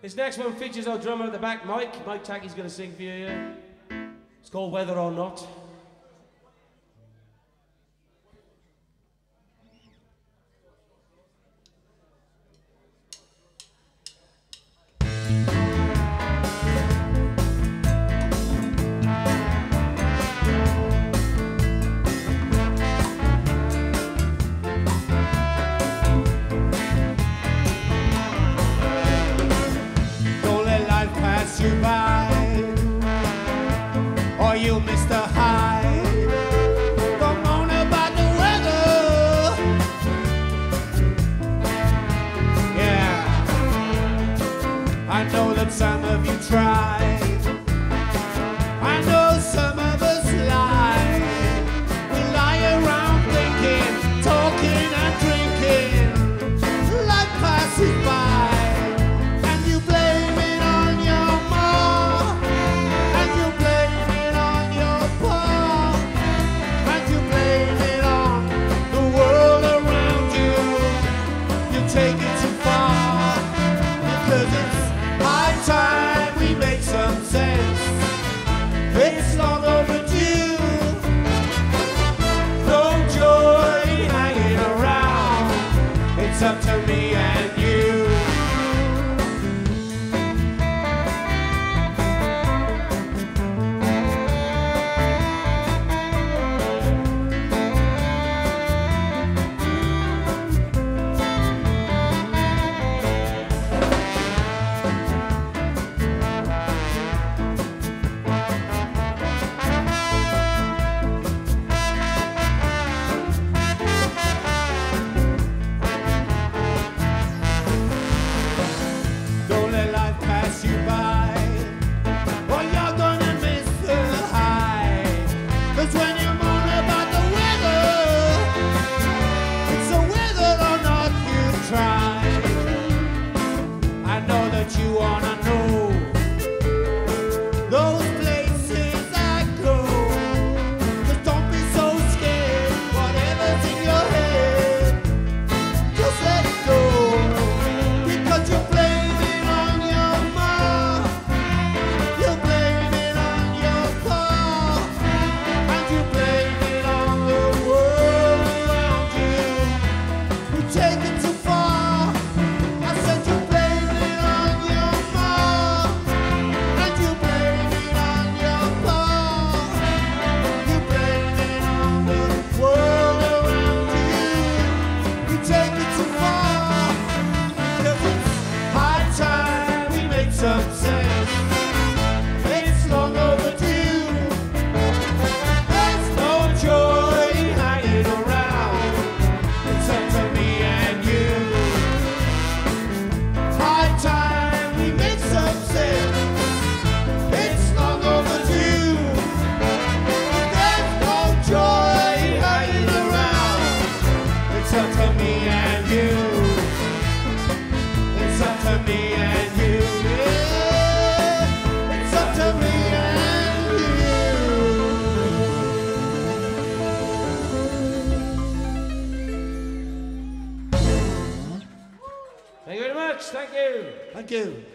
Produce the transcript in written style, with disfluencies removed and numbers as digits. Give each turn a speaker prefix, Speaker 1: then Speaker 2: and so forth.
Speaker 1: This next one features our drummer at the back, Mike. Mike Tackey's going to sing for you here. It's called Whether or Not.
Speaker 2: You by, or you'll miss the high. Come on about the weather. Yeah, I know that some of you tried. I know some of us lie. We lie around thinking, talking and drinking. Life passes by. Take it too far, because it's high time we make some sense. It's long overdue. No joy hanging around. It's up to me and you. You wanna know those places I go. Just don't be so scared. Whatever's in your head, just let it go. Because you blame it on your mom, you blame it on your pa, and you blame it on the world around you. You take it too far. I said you blame it on your mom, and you blame it on your pa. You blame it on the world around you. You take it too far, because it's high time we make some sense. It's long overdue. There's no joy hanging around. It's up to me and you. High time we make some sense. It's long overdue. There's no joy hanging around. It's up to me and you. It's up to me and you. Yeah. It's up to me and you.
Speaker 1: Thank you very much. Thank you.
Speaker 2: Thank you.